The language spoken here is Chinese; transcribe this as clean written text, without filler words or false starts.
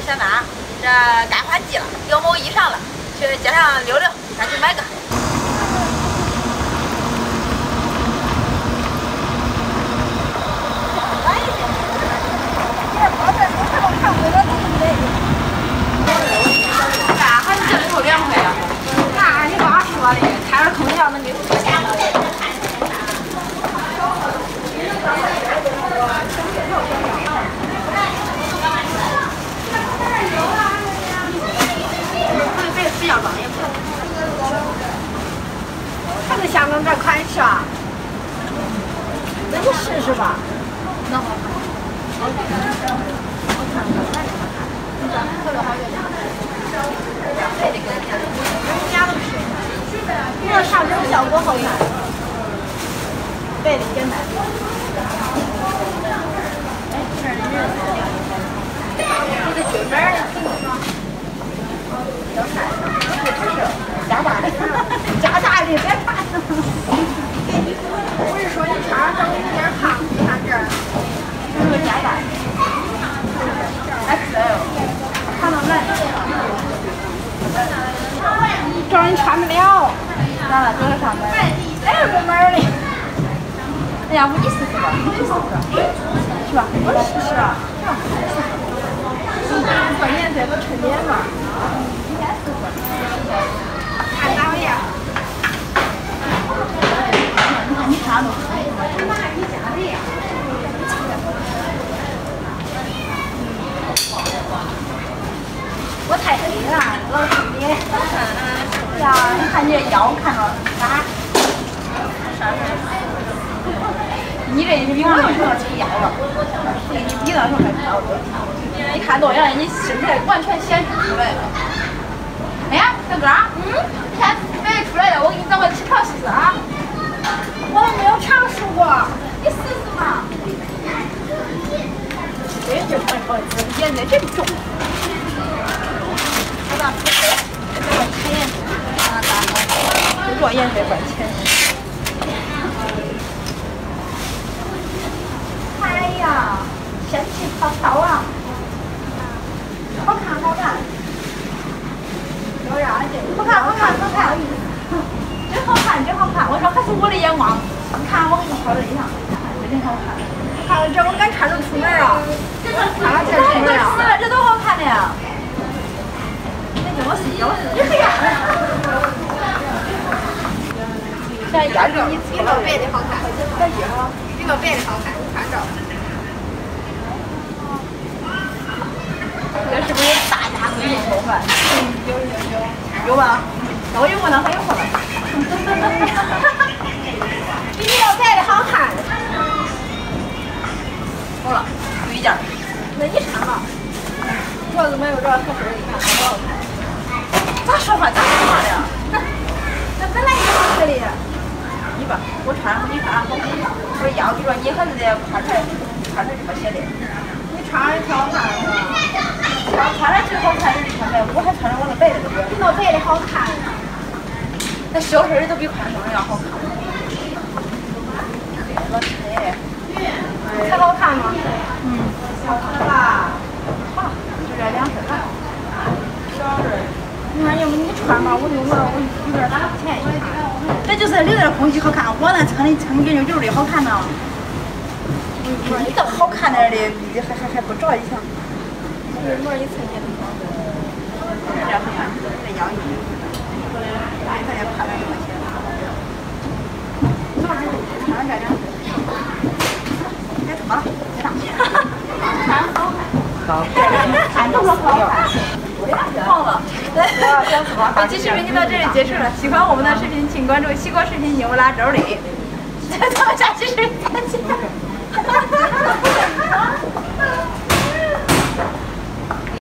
下班，这该换季了，有某衣裳了，去街上溜溜，赶紧买个。干啥？你这里头凉快呀？那你爸说的，开着空调那没出现了。比较装也不错。 看着像那个款式啊，那你试试吧。 那好看。好看，你这合了好久了。还得跟人家， 人家都是。你要上身效果好看，白的简单。 哎，这儿的人这个剧本儿要看，不只是加大的， 加大的别看。不是说你穿上稍微有点胖，看这儿， 这是个加大。XL， 看到没？这人穿不了。 咋了？搁这上班？ 哎，不门的。 那要不你试试吧？你去试试，是吧？ 我试试啊。这颜色都衬脸嘛。 你先试试。 看哪样？ 你看你穿都可以。 我太黑了，老是脸。 呀，你看你这腰看着啥？你这是比我那时候起腰了，你比那时候还高。你看多远？你身材完全显示出来了。哎呀，小哥，你看没出来了，我给你找个起条试试啊。 我都没有尝试过， 你试试嘛。 这穿好吃，颜色真重。 好吧，不错，这个浅颜色，啊，大好，这颜色怪浅。 哎呀，仙气飘飘啊！好看，好看。有啥这？好看，好看，好看。 真好看，真好看！我说还是我的眼光。你看我给你挑的衣裳，真好看。 看这我敢穿着出门啊！看这出门啊，这多好看的呀！我试一下，我试一下。现在压给你比那白的好看， 再接哈， 比那白的好看，你看这。 这是不是大家闺蜜头发？有。有吧？那我有过呢，还有过呢。 比那白的好看。 好了，有一件。 那你穿吧。主要是没有这合身的，你看多好看。 咋说话的？ 那本来就合适的。 你吧，我穿上你穿上好看。我说要不说你还是得穿出来这么显的。 你穿上挺好看是吧？ 穿上最好看的是穿白，我还穿着我那白的，对不对？ 比那白的好看。 那小身的都比宽身的要好看。我猜。 才好看吗？ 好看吧？好，就这2身了。小身。 你看，要不你穿吧，我有点打不前。 这就是留点空隙好看，我那穿的跟着有的好看呢。你这好看点的，还不着一下。 膜一层也挺好。 这样好看，这腰一，大一块钱宽了这么些。穿上这2身。别脱了，别上去。穿好看。好。看着好看。好了，本期视频就到这里结束了。喜欢我们的视频，请关注西瓜视频牛拉周里。咱们下期视频再见。